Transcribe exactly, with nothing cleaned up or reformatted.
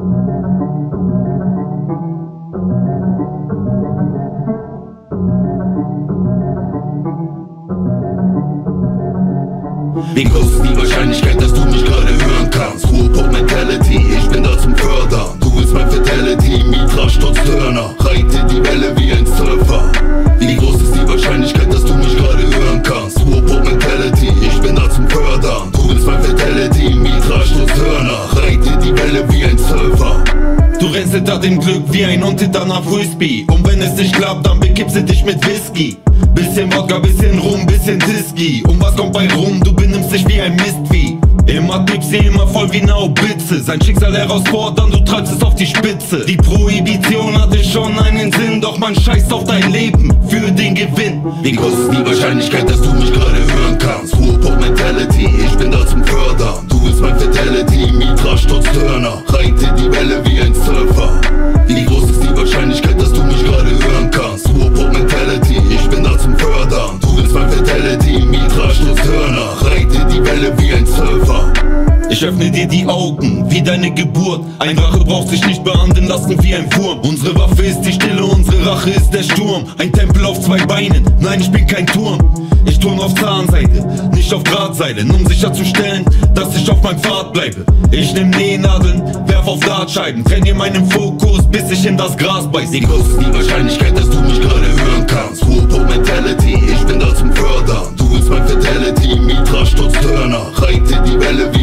Wie groß ist die Wahrscheinlichkeit, dass du mich gerade hören kannst? Ruhrpott-Mentality, ich bin da zum Fördern. Du willst mein Fatality, Mitra, Stutz, Turner. Reite die Welle wie ein Surfer. Wie groß ist die Wahrscheinlichkeit, dass du mich gerade hören kannst? Ruhrpott-Mentality, ich bin da zum Fördern. Du willst mein Fatality, Mitra, Stutz, Turner. Reite die Welle wie ein Surfer. Du rennst hinter dem Glück wie ein Hund hinter einer Frisbee. Und wenn es nicht klappt, dann bekippst du dich mit Whisky. Bisschen Wodka, bisschen Rum, bisschen Whisky. Und was kommt bei rum? Du benimmst dich wie ein Mistvieh. Immer Tipsy, immer voll wie eine Haubitze. Sein Schicksal herausfordern, du treibst es auf die Spitze. Die Prohibition hatte schon einen Sinn, doch man scheißt auf dein Leben für den Gewinn. Wie groß ist die Wahrscheinlichkeit, dass du mich gerade hören kannst? Ruhrpott-Mentality, ich bin da zum Fördern. Du willst mein Fatality, Mitra, Stutz, Turner. Reite die Welle wie ein Surfer. Wie groß ist die Wahrscheinlichkeit, dass du mich gerade hören kannst? Ruhrpott-Mentality, ich bin da zum Fördern. Du willst mein Fatality, Mitra, Stutz, Turner. Reite die Welle wie ein Surfer. Ich öffne dir die Augen, wie deine Geburt. Ein Drache braucht sich nicht behandeln lassen wie ein Wurm. Unsere Waffe ist die Stille, unsere Rache ist der Sturm. Ein Tempel auf zwei Beinen, nein, ich bin kein Turm. Ich turn auf Zahnseide, nicht auf Drahtseilen, um sicherzustellen, dass ich auf meinem Pfad bleibe. Ich nehm Nähnadeln, werf auf Dartscheiben, trainier meinen Fokus, bis ich in das Gras beiß. Wie groß ist die Wahrscheinlichkeit, dass du mich gerade hören kannst? Ruhrpott-Mentality, ich bin da zum Fördern. Du willst mein Fatality, Mitra, Stutz, Turner. Reite die Welle wie